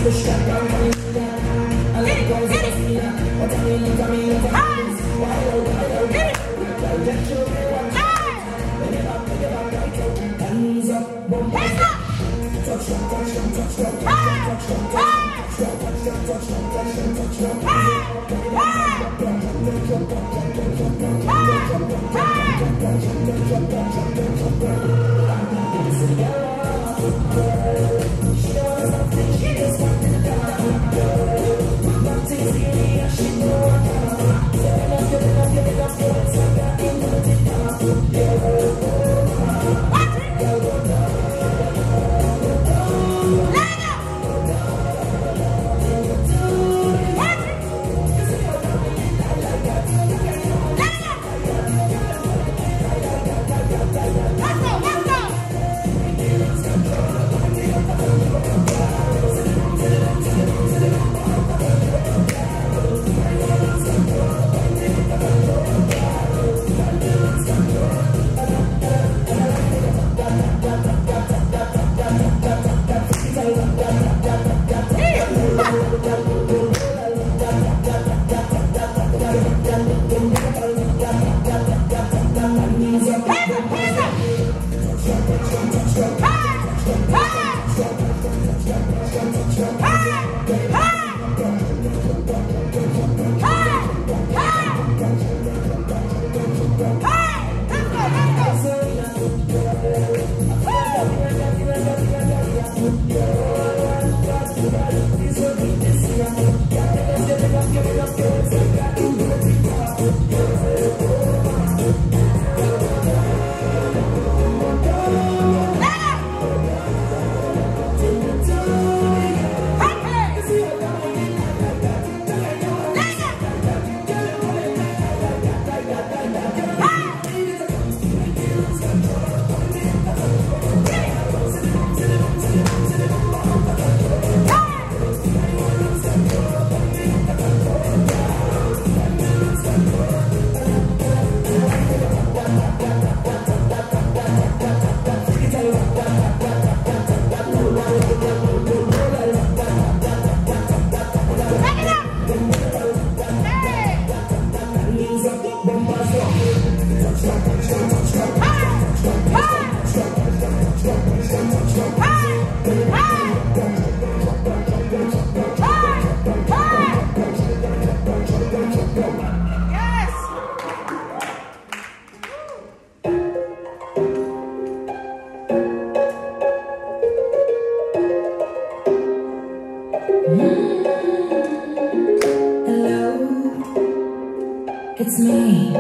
It's me.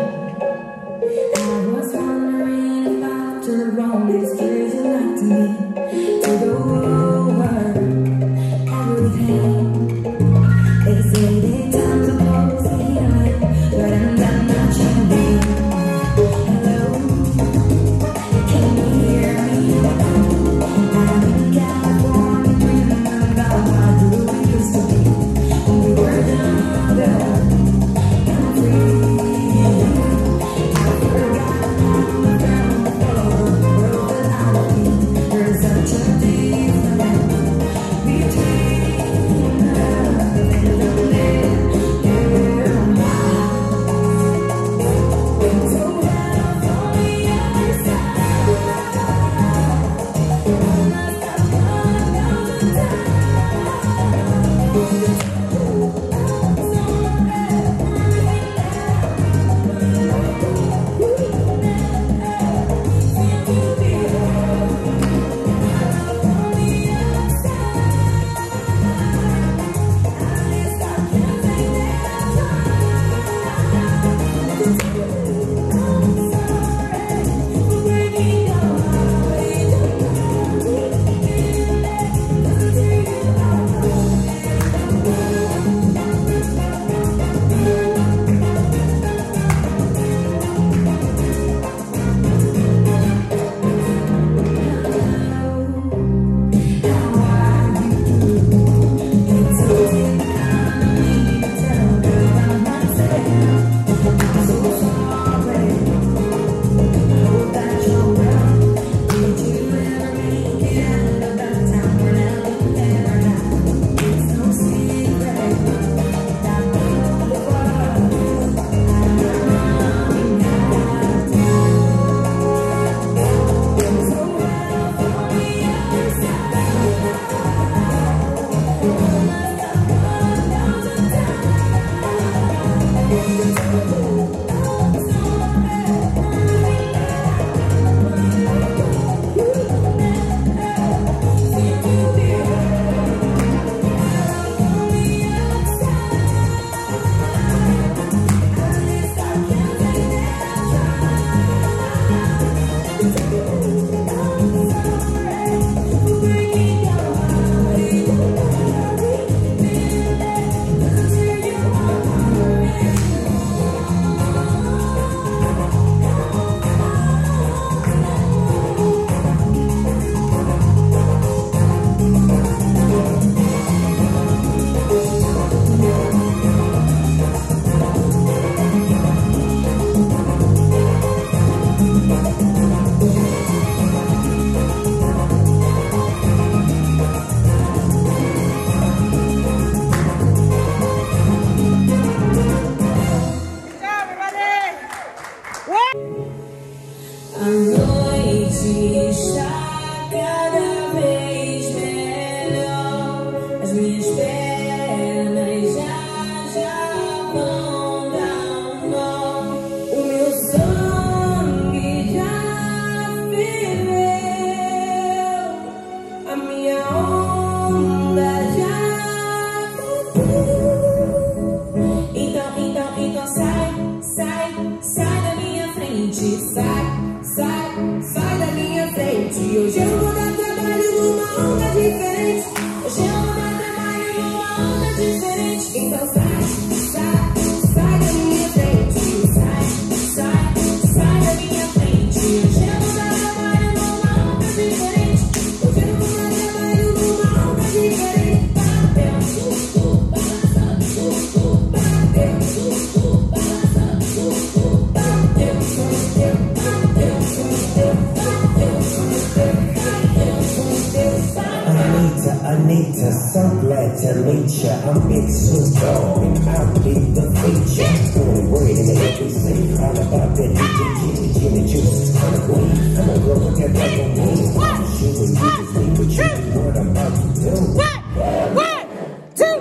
I was wondering if after all these years you'd like to me to go over everything. They say the time's supposed to heal, but I'm not changing. Hello, can you hear me? I'm in California dreaming about how good we used to be when we were younger. I forgot how to Hoje eu vou dar trabalho numa onda diferente. Hoje eu vou dar trabalho numa onda diferente. Então sai, sai, sai da minha frente. Sai, sai, sai da minha frente. Hoje eu vou dar trabalho numa onda diferente. Hoje eu vou dar trabalho numa onda diferente. Bateu, balançando, bateu, Anita, so glad to meet ya. I'm Big Snoop and I'll be the feature. Only word in everything, all about that Jimmy Juice. I'm a queen, I'm a girl with that black on me. She was me, but you know what I'm about to do. One, two,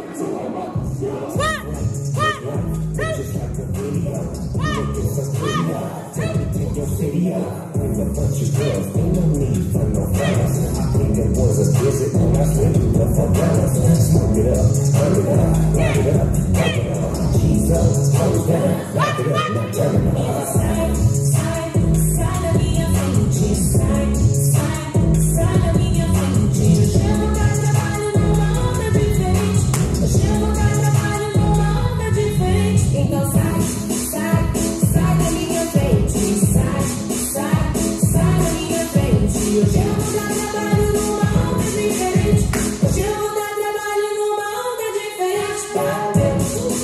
Just like the video, look at some video. Take it to your video. Bring a bunch of girls, ain't no need for no fellas. I think it was a visit when I slipped the favelas. Smoke it up, turn it up, light it up, light it up. Cheese up, hold it down, lock it up, now turn it up. Side, side, side of me, I'm thinking. Side, side, side of me, I'm thinking. Hoje eu vou dar trabalho numa onda diferente. Hoje eu vou dar trabalho numa onda diferente. Então sai, sai, sai da minha frente. Sai, sai, sai da minha frente. Hoje eu vou dar trabalho numa onda diferente. Hoje eu vou dar trabalho numa onda diferente. Bateu,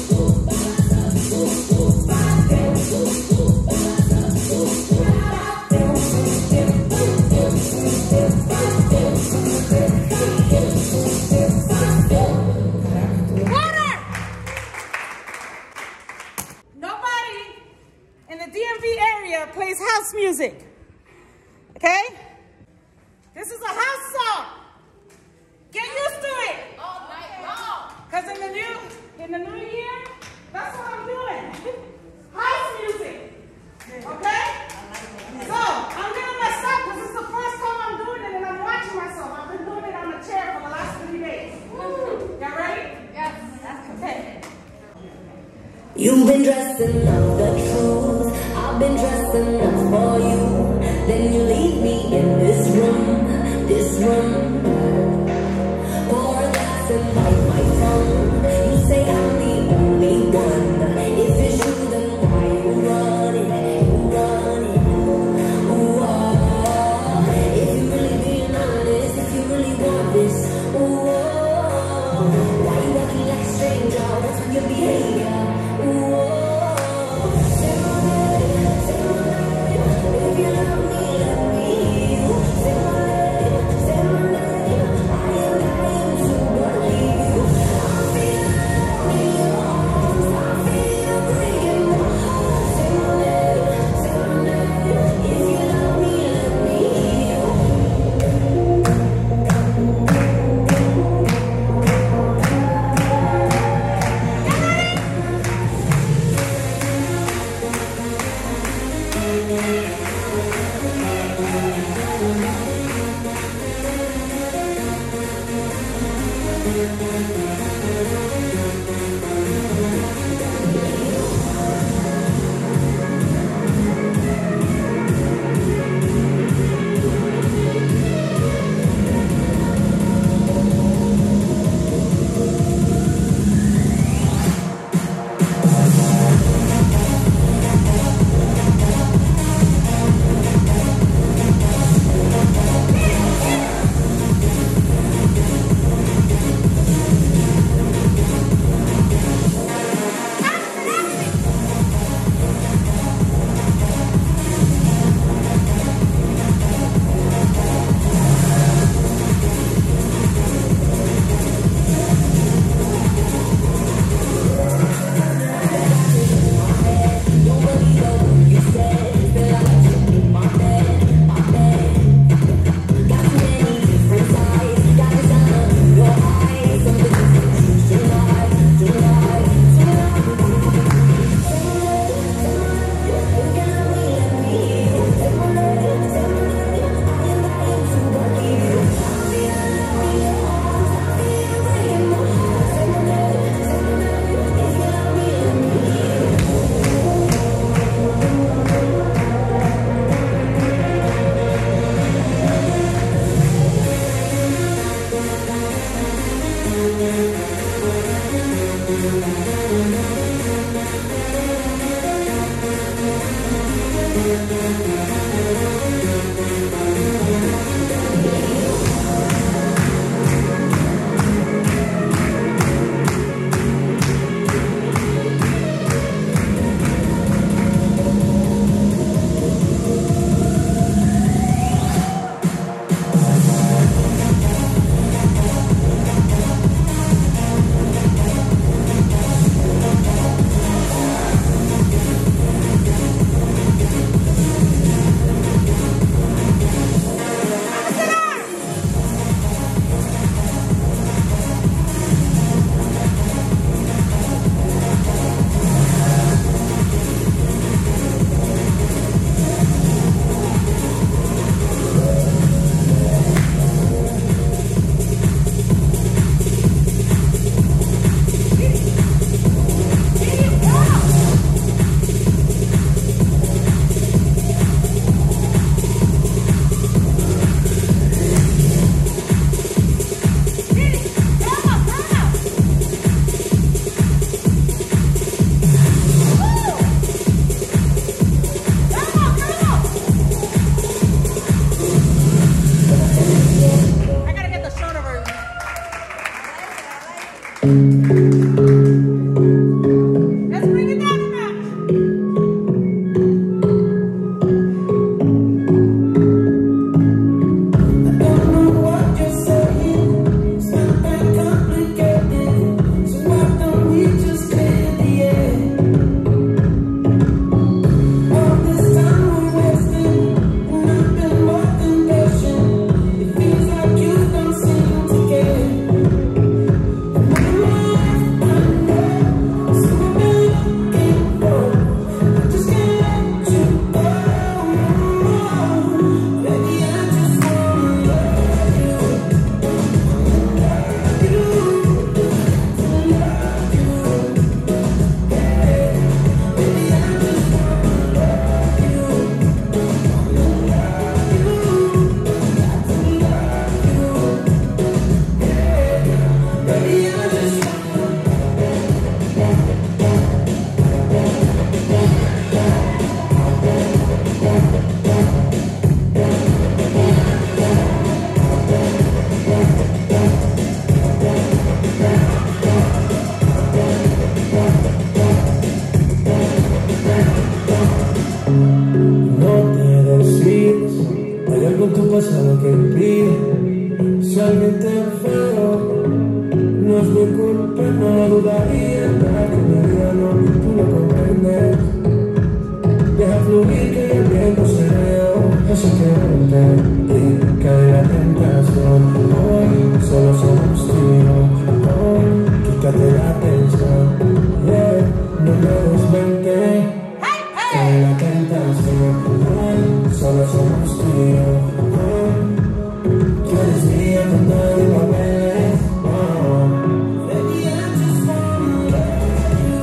Nobody in the DMV area plays house music. Okay? This is a house song. Get used to it. All night long. Because in the new year, that's what I'm doing. House music. Okay? So I'm gonna mess up because it's the first time I'm doing it and I'm watching myself. I've been doing it on the chair for the last 3 days. Y'all ready? Yes, that's Okay. you've been dressing up the truth. I've been dressing up for you. Then you leave me in this room, this room. Pour a glass and bite my tongue. You say I'm the only one. If it's true, then why you running? You running? Ooh, oh. If you really being honest, if you really want this, ooh, oh. Why you acting like a stranger? What's with your behavior? Ooh, oh. Say my name, say my name. algo en tu pasado que impide. Si alguien te ve feo, no es mi culpa, no dudaría. Nada que me diga no, tú lo comprendes. Deja fluir que el viento se veo. Así que vente y cae la tentación. Hoy solo somos tíos. Hoy quítate la tensión. Yeah, no me desmente. Cae la tentación. Hoy solo somos tíos. Hoy tú eres mía con nadie papeles. Baby, I just wanna love you.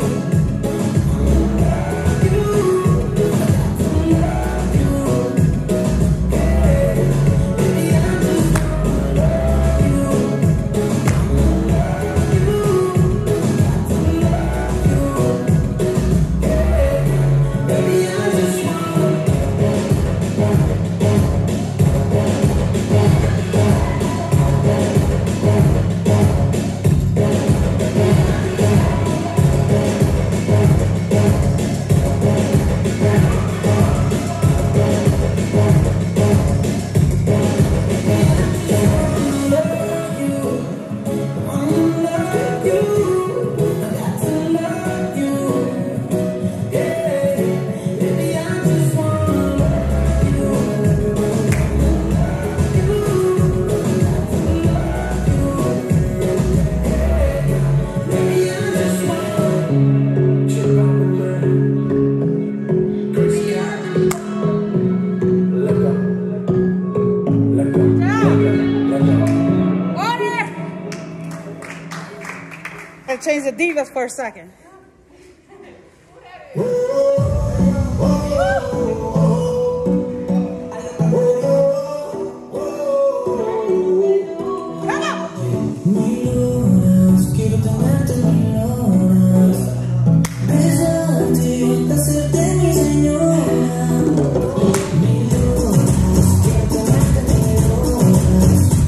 Let's change the divas for a second.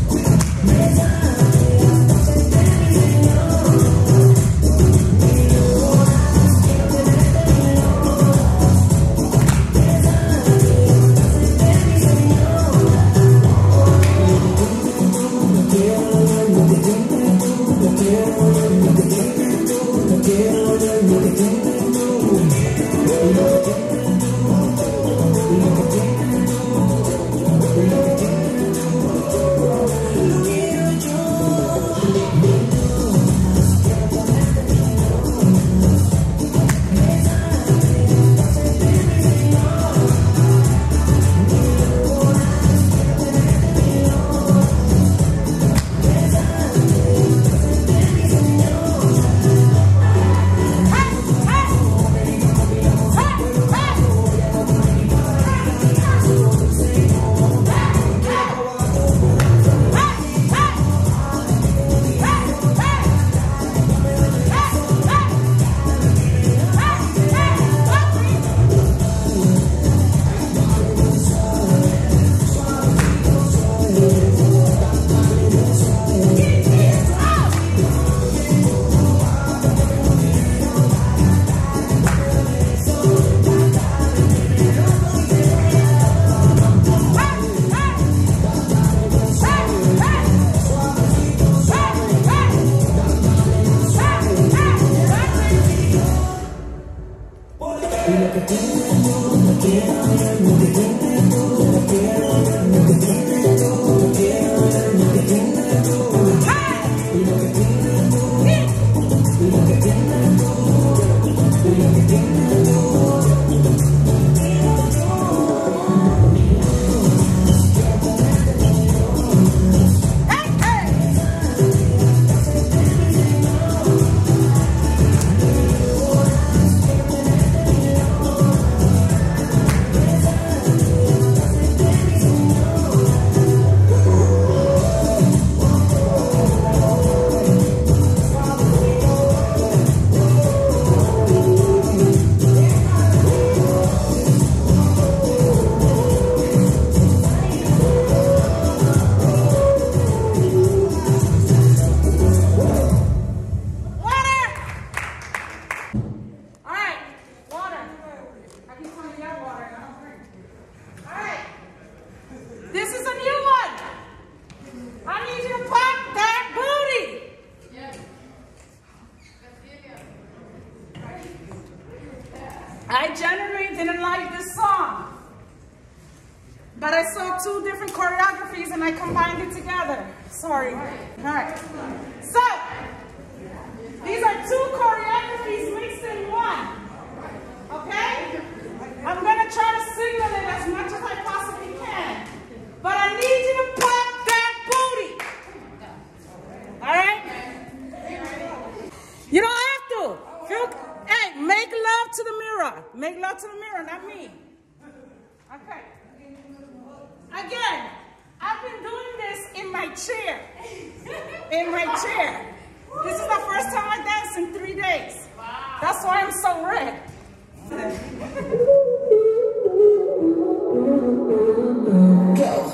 Thank you. choreographies and I combined it together. Sorry. All right. So, these are 2 choreographies mixed in one. Okay? I'm going to try to signal it as much as I possibly can. But I need you to pop that booty. All right? You don't have to. Hey, make love to the mirror. Make love to the mirror, not me. Okay. Again, I've been doing this in my chair. In my chair. This is the first time I danced in 3 days. That's why I'm so red. Go.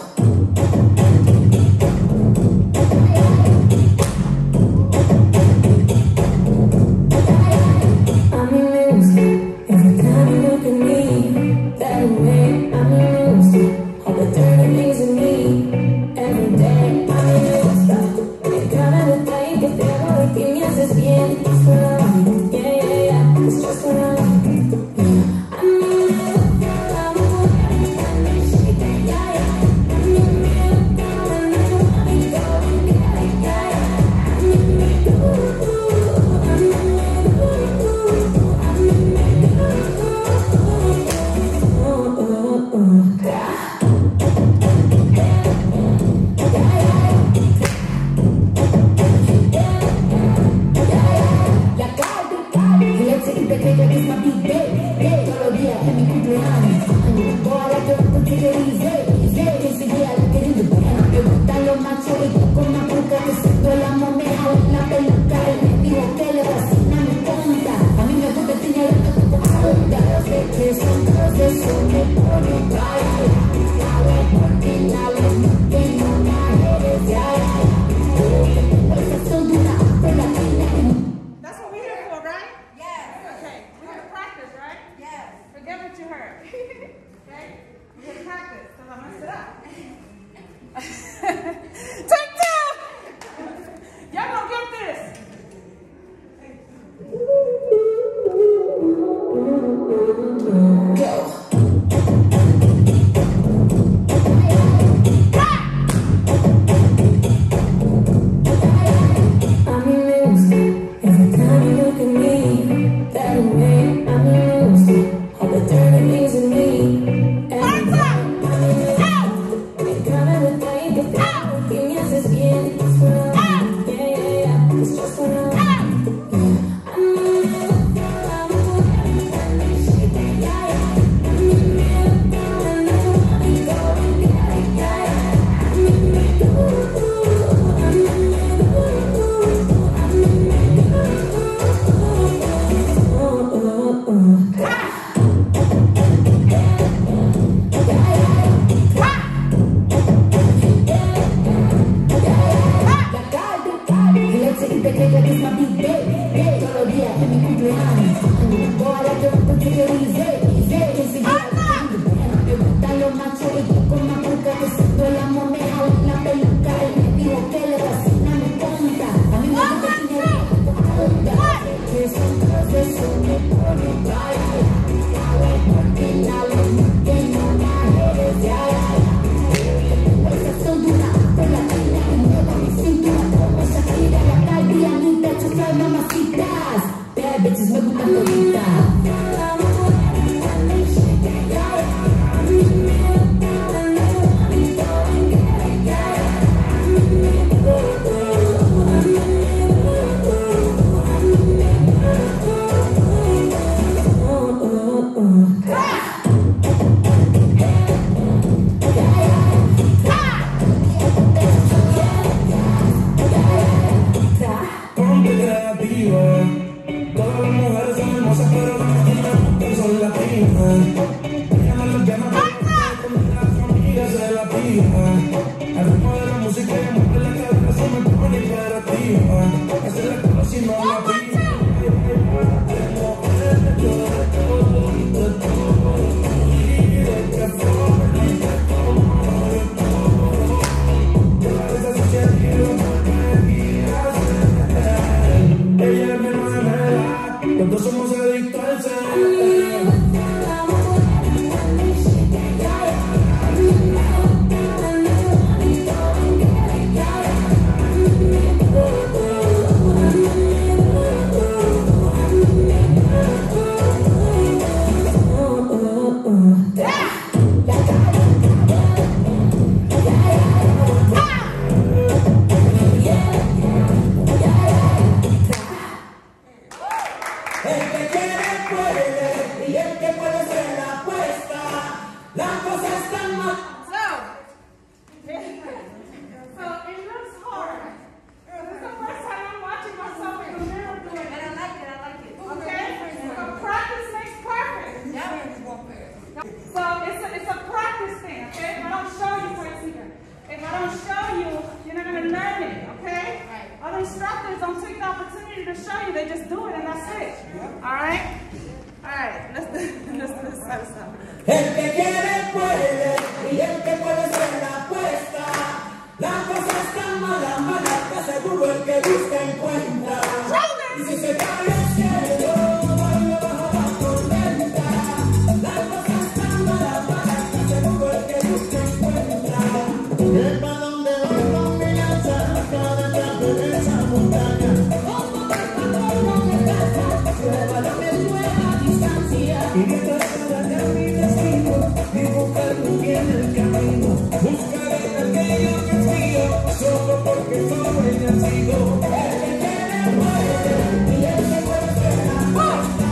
to show you. They just do it and that's it. All right? All right. Let's do this other stuff. El que quiere puede, y el que puede se la apuesta. La cosa es tan mala, mala, que seguro el que busca encuentra. Y si se cae el cielo, baila bajo la tormenta. La cosa es tan mala, mala, que seguro el que busca encuentra. El para donde voy con mi lanza, cada traje de esa montaña. Como de patrón de casa, pruébalo que nueva distancia. Y mientras cada camino esquivo, y buscando bien el camino, buscaré aquello que es mío, solo porque soy el nacido. El que quiere puede, y el que puede ser la apuesta.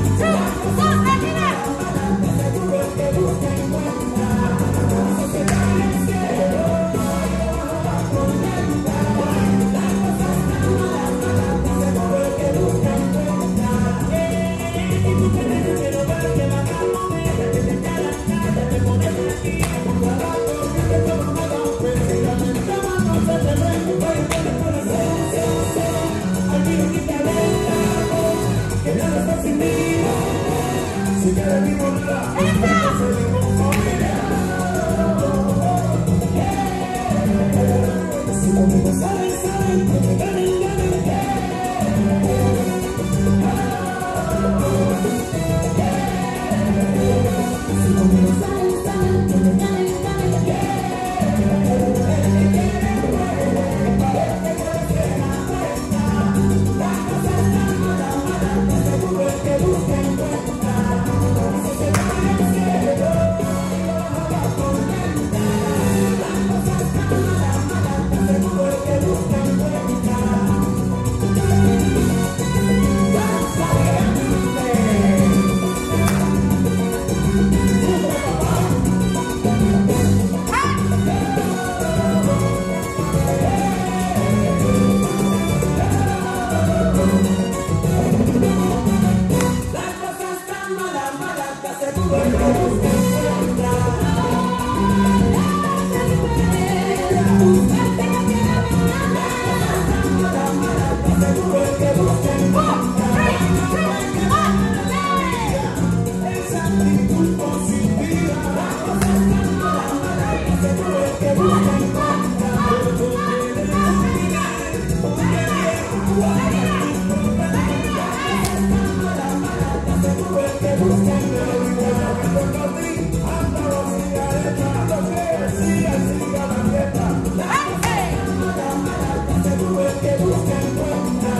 Seguro el que busca encuentra. Si se cae el cielo, baila bajo la tormenta. La cosa está mala, mala, seguro el que busca encuentra. Y tú tienes que ver que la moneda que te cae la cara, te pones aquí, por abajo, que te toma la ofensa. Si la ventana no se te ve, vaya por el corazón, al tiro quita lenta, que nada está sin mí. Si quieres mi moneda, se le conforme. Si conmigo salen, salen, que me ganen, ganen. Si conmigo salen, salen, que me ganen, ganen. El que quiere puede, el que puede ser la apuesta. La cosa está mala, mala, que seguro el que busca encuentra. Y si se cae el cielo, baila bajo la tormenta. La cosa está mala, mala, que seguro el que busca encuentra. Danza grande. La cosa está mala, mala, te aseguro el que busca encuentra. Mala, mala, te aseguro el que busca encuentra. Esa actitud positiva. La cosa está mala, mala, te aseguro el que busca encuentra. Seguro el que busca encuentra.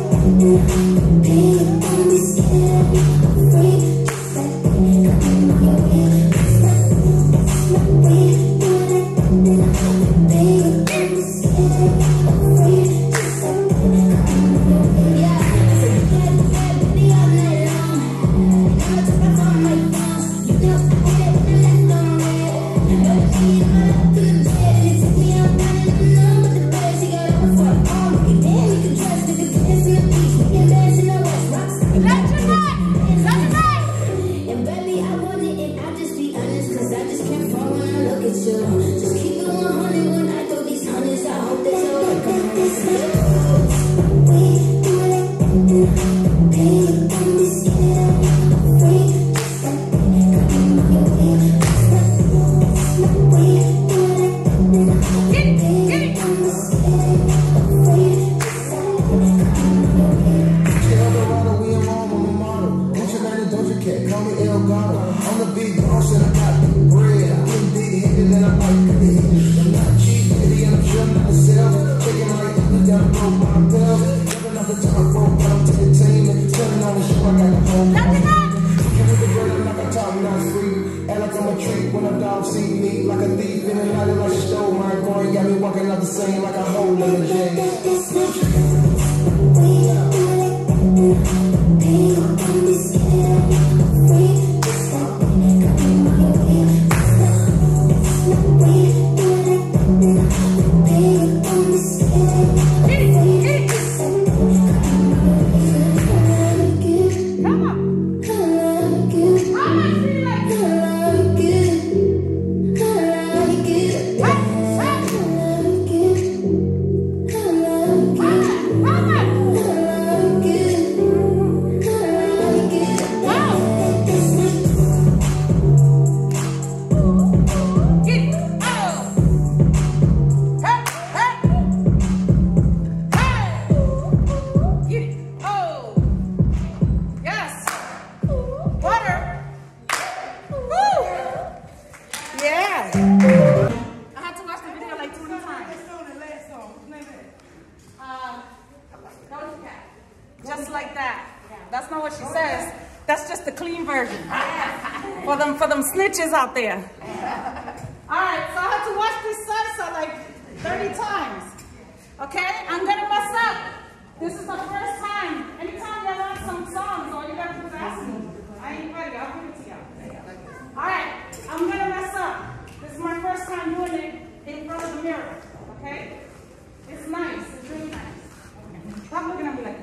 Free, seem like a hole in the J. Just like that. That's not what she says. That's just the clean version. For them snitches out there. Alright, so I had to watch this salsa like 30 times. Okay? I'm gonna mess up. This is the first time. Anytime you learn some songs, all you gotta do is ask me. I ain't ready, I'll give it to you. Alright, I'm gonna mess up. This is my first time doing it in front of the mirror. Okay? It's nice, it's really nice. Stop looking at me like that.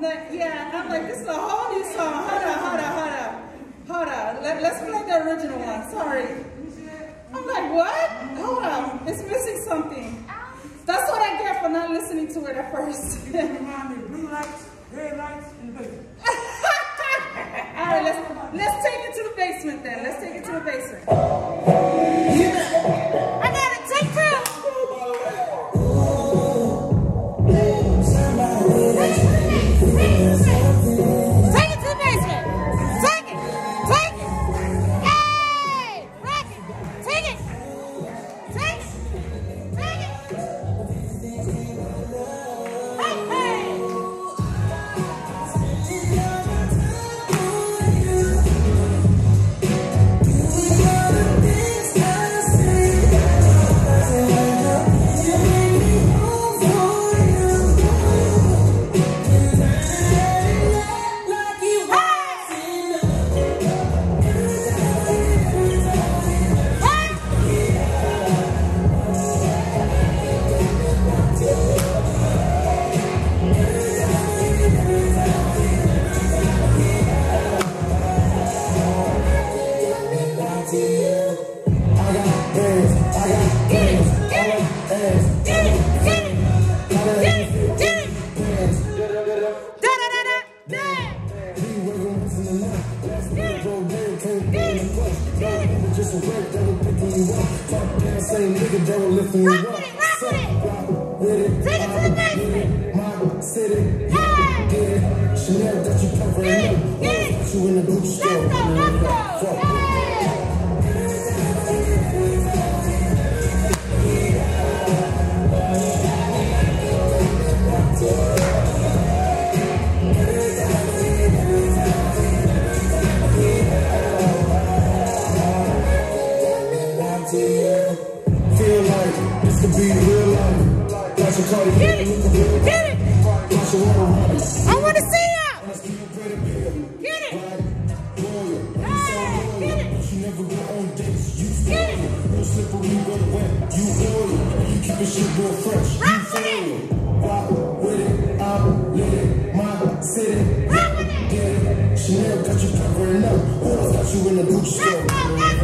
Yeah, I'm like, this is a whole new song. Hold on. Let's play the original one. Sorry. I'm like, what? Hold on. It's missing something. That's what I get for not listening to it at first. Blue lights, red lights, in the basement. All right, let's take it to the basement then. Let's take it to the basement. I got it. Take two. Take it to the basement. Take it. Hey, rock it. Take it. Hey. Same nigga that will lift me up. Rock with it. Take it to the basement. My city. Get it. Chanel got you covering up. Get it. Got you in the Gucci store. Let's go. Feel like this could be real life. Got your car, Get it. I want to see ya. Get it. Get it. You never go on dates. You Get it. no slippery when wet. You oil. You keep your shit real fresh. You feel it. Rock with it. I'm lit it. My city. Get it. Chanel got you covering up. Who else got you in the Gucci store? Let's go.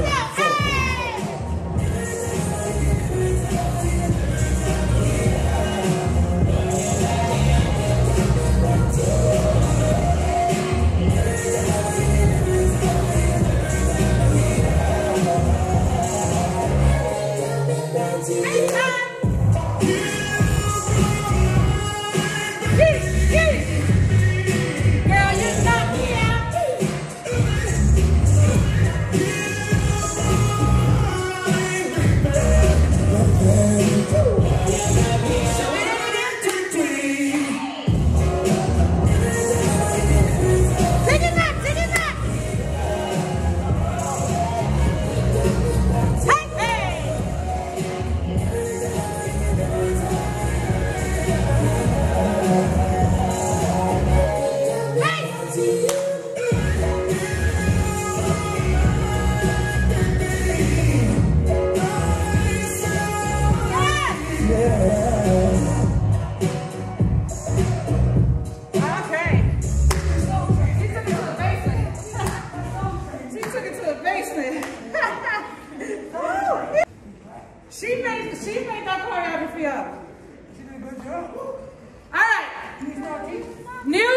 She made that choreography up. She did a good job. All right. New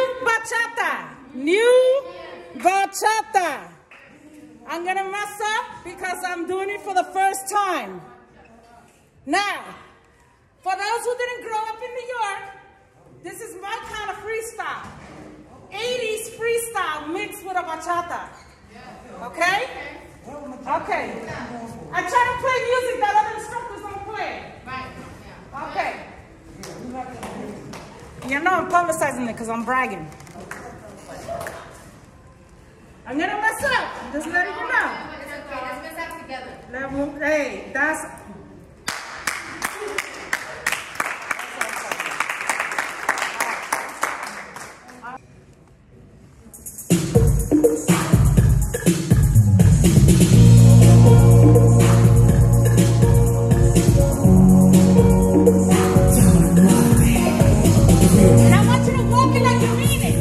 bachata. I'm gonna mess up because I'm doing it for the first time. Now, for those who didn't grow up in New York, this is my kind of freestyle. 80s freestyle mixed with a bachata. Okay? Okay. I try to play music that other instructors don't play. Okay. You know I'm publicizing it because I'm bragging. I'm gonna mess up. I'm just letting you know. It's okay. Let's mess up together. Hey, that's. And I want you to walk it like you mean it.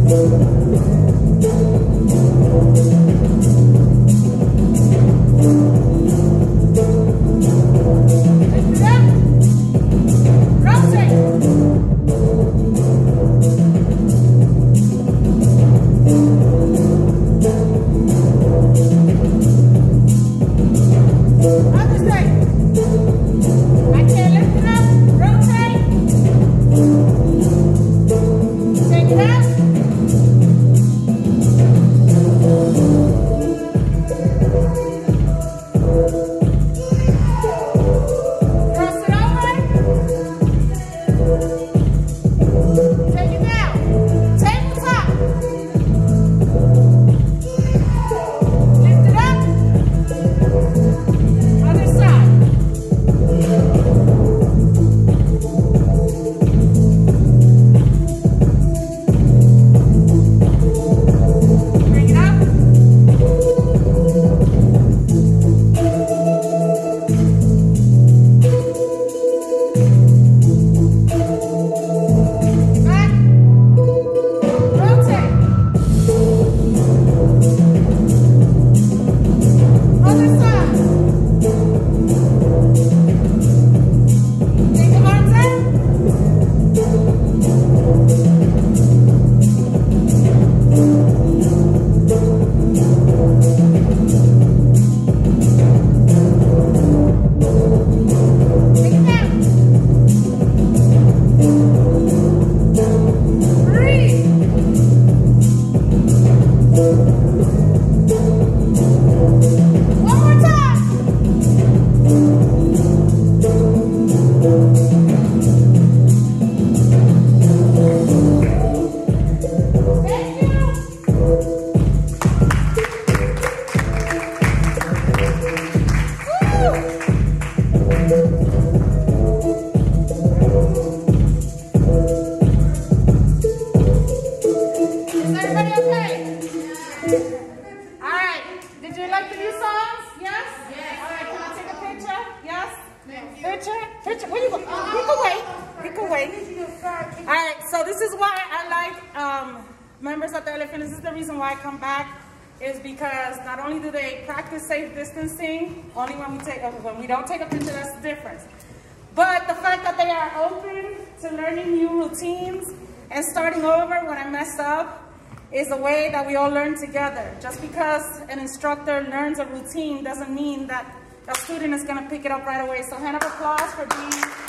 Picture. Where you go? You can wait. All right. So this is why I like members of the Real.raw.Fitness. This is the reason why I come back, is because not only do they practice safe distancing, only when we don't take a picture, that's the difference. But the fact that they are open to learning new routines and starting over when I mess up is a way that we all learn together. Just because an instructor learns a routine doesn't mean that a student is going to pick it up right away. So hand of applause for being